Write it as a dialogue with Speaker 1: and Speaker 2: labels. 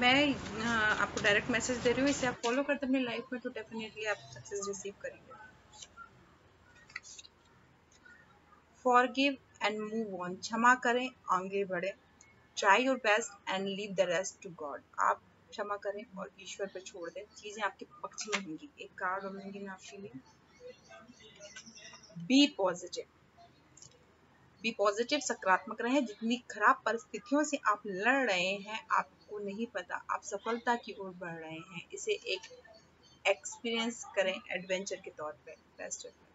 Speaker 1: मैं आपको direct message दे रही हूँ, इसे आप फॉलो करते अपनी लाइफ में तो डेफिनेटली आप सक्सेस रिसीव करेंगे। फॉरगिव एंड मूव ऑन, क्षमा करें, आगे बढ़े। Try your best and leave the rest to God, आप क्षमा करें और ईश्वर पे छोड़ दें, चीजें आपके पक्ष में होंगी। एक कार्ड और लूंगी मैं आपके लिए। बी पॉजिटिव, बी पॉजिटिव, सकारात्मक रहें। जितनी खराब परिस्थितियों से आप लड़ रहे हैं आपको नहीं पता, आप सफलता की ओर बढ़ रहे हैं। इसे एक एक्सपीरियंस करें एडवेंचर के तौर पे। Best of luck.